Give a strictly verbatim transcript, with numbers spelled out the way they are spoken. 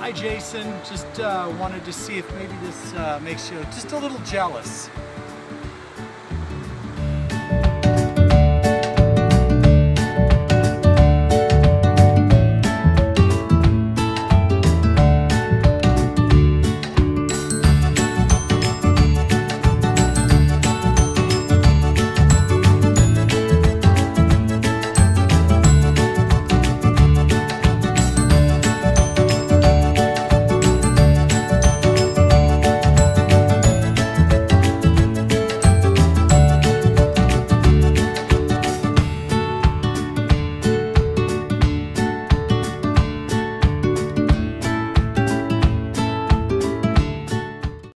Hi Jason, just uh, wanted to see if maybe this uh, makes you just a little jealous.